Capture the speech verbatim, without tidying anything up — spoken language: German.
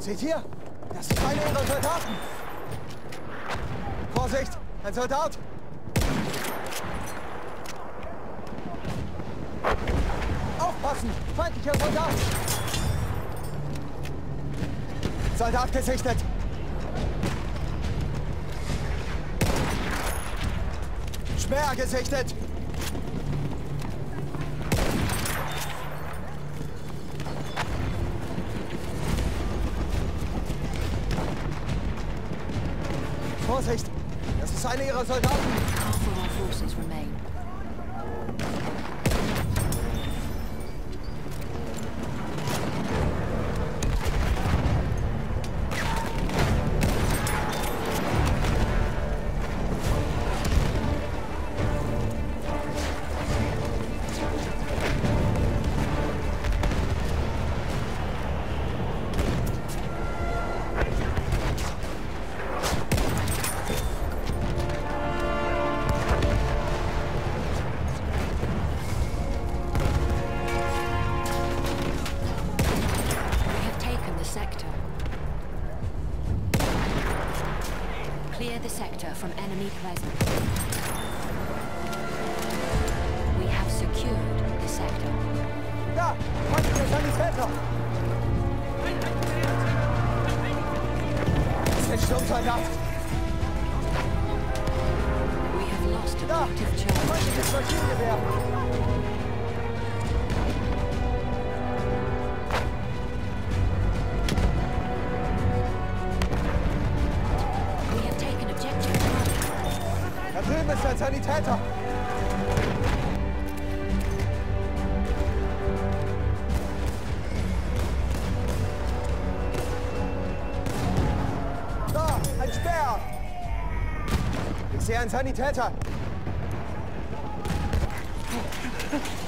Seht ihr? Das ist einer ihrer Soldaten. Vorsicht! Ein Soldat! Aufpassen! Feindlicher Soldat! Soldat gesichtet! Schwer gesichtet! Vorsicht! Das ist einer ihrer Soldaten! Half of our forces remain. Clear the sector from enemy presence. We have secured the sector. Da! Feindlicher Sanitäter! Das ist ein Sturmsoldat! We have lost Da! objective charge. Feindliches Maschinengewehr! Da drüben ist ein Sanitäter! Da! Ein Speer! Ich sehe einen Sanitäter!